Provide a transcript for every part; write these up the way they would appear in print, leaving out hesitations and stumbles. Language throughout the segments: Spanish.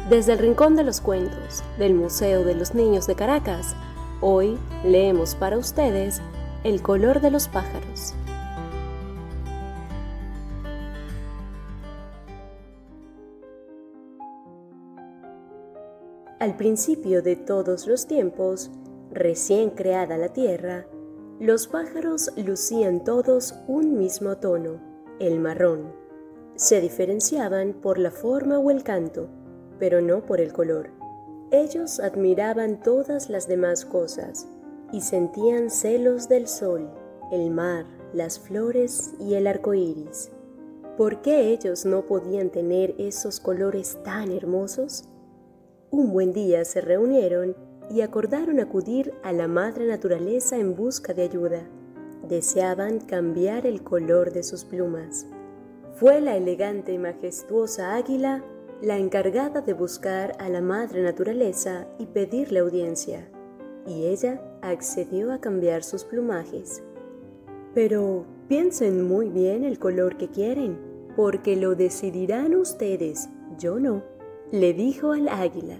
Desde el Rincón de los Cuentos del Museo de los Niños de Caracas, hoy leemos para ustedes El color de los pájaros. Al principio de todos los tiempos, recién creada la tierra, los pájaros lucían todos un mismo tono, el marrón. Se diferenciaban por la forma o el canto, pero no por el color. Ellos admiraban todas las demás cosas y sentían celos del sol, el mar, las flores y el arco iris. ¿Por qué ellos no podían tener esos colores tan hermosos? Un buen día se reunieron y acordaron acudir a la madre naturaleza en busca de ayuda. Deseaban cambiar el color de sus plumas. Fue la elegante y majestuosa águila la encargada de buscar a la madre naturaleza y pedirle audiencia, y ella accedió a cambiar sus plumajes. Pero piensen muy bien el color que quieren, porque lo decidirán ustedes, yo no, le dijo al águila.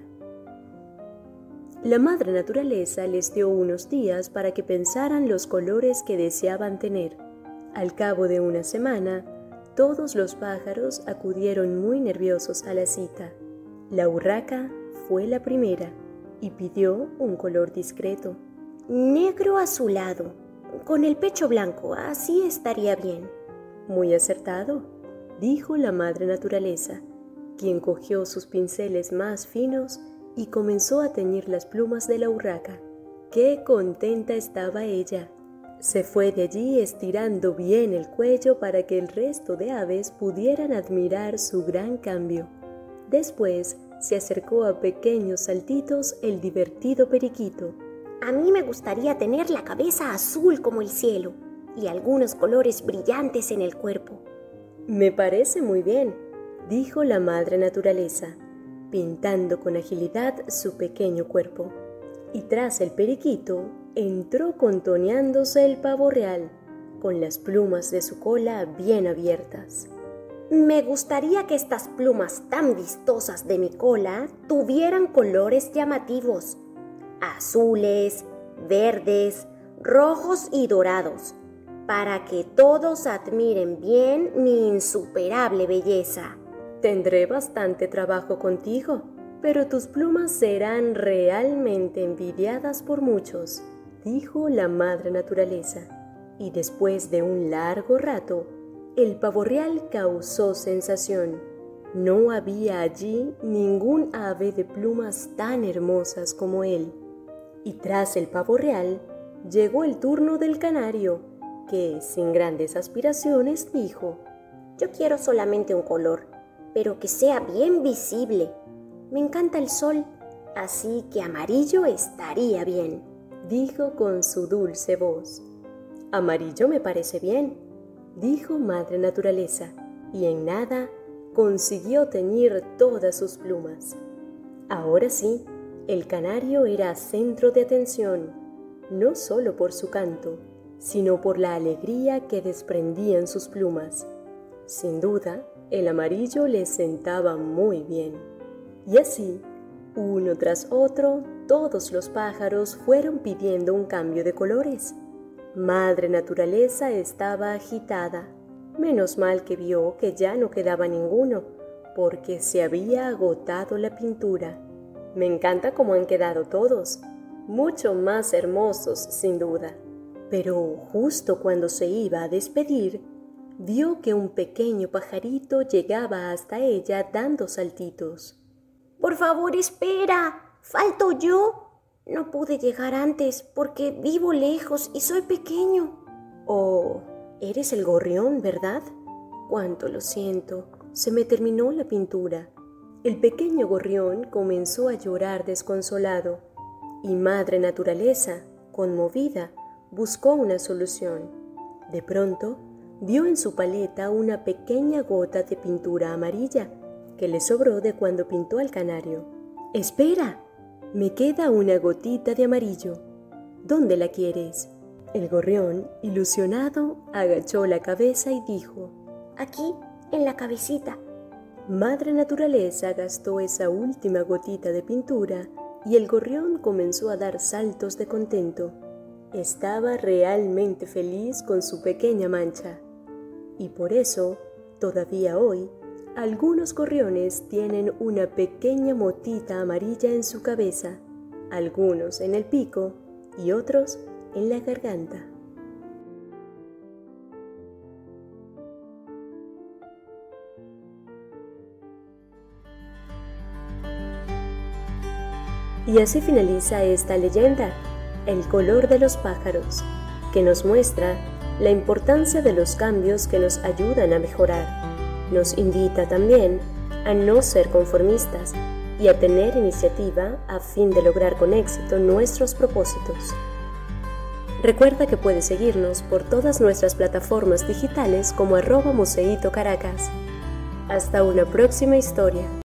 La madre naturaleza les dio unos días para que pensaran los colores que deseaban tener. Al cabo de una semana, todos los pájaros acudieron muy nerviosos a la cita. La urraca fue la primera y pidió un color discreto. Negro azulado, con el pecho blanco, así estaría bien. Muy acertado, dijo la madre naturaleza, quien cogió sus pinceles más finos y comenzó a teñir las plumas de la urraca. ¡Qué contenta estaba ella! Se fue de allí estirando bien el cuello para que el resto de aves pudieran admirar su gran cambio. Después se acercó a pequeños saltitos el divertido periquito. A mí me gustaría tener la cabeza azul como el cielo y algunos colores brillantes en el cuerpo. Me parece muy bien, dijo la madre naturaleza, pintando con agilidad su pequeño cuerpo. Y tras el periquito, entró contoneándose el pavo real, con las plumas de su cola bien abiertas. Me gustaría que estas plumas tan vistosas de mi cola tuvieran colores llamativos, azules, verdes, rojos y dorados, para que todos admiren bien mi insuperable belleza. Tendré bastante trabajo contigo, pero tus plumas serán realmente envidiadas por muchos, dijo la madre naturaleza. Y después de un largo rato, el pavo real causó sensación. No había allí ningún ave de plumas tan hermosas como él. Y tras el pavo real, llegó el turno del canario, que, sin grandes aspiraciones, dijo: Yo quiero solamente un color, pero que sea bien visible. Me encanta el sol, así que amarillo estaría bien, dijo con su dulce voz. Amarillo me parece bien, dijo madre naturaleza, y en nada consiguió teñir todas sus plumas. Ahora sí, el canario era centro de atención, no solo por su canto, sino por la alegría que desprendían sus plumas. Sin duda, el amarillo le sentaba muy bien. Y así, uno tras otro, todos los pájaros fueron pidiendo un cambio de colores. Madre naturaleza estaba agitada. Menos mal que vio que ya no quedaba ninguno, porque se había agotado la pintura. Me encanta cómo han quedado todos, mucho más hermosos sin duda. Pero justo cuando se iba a despedir, vio que un pequeño pajarito llegaba hasta ella dando saltitos. Por favor, espera, ¿falto yo? No pude llegar antes porque vivo lejos y soy pequeño. Oh, eres el gorrión, ¿verdad? Cuánto lo siento, se me terminó la pintura. El pequeño gorrión comenzó a llorar desconsolado y madre naturaleza, conmovida, buscó una solución. De pronto, vio en su paleta una pequeña gota de pintura amarilla que le sobró de cuando pintó al canario. ¡Espera! Me queda una gotita de amarillo. ¿Dónde la quieres? El gorrión, ilusionado, agachó la cabeza y dijo: Aquí, en la cabecita. Madre Naturaleza gastó esa última gotita de pintura y el gorrión comenzó a dar saltos de contento. Estaba realmente feliz con su pequeña mancha. Y por eso, todavía hoy, algunos gorriones tienen una pequeña motita amarilla en su cabeza, algunos en el pico y otros en la garganta. Y así finaliza esta leyenda, El color de los pájaros, que nos muestra la importancia de los cambios que nos ayudan a mejorar. Nos invita también a no ser conformistas y a tener iniciativa a fin de lograr con éxito nuestros propósitos. Recuerda que puedes seguirnos por todas nuestras plataformas digitales como @Museito Caracas. Hasta una próxima historia.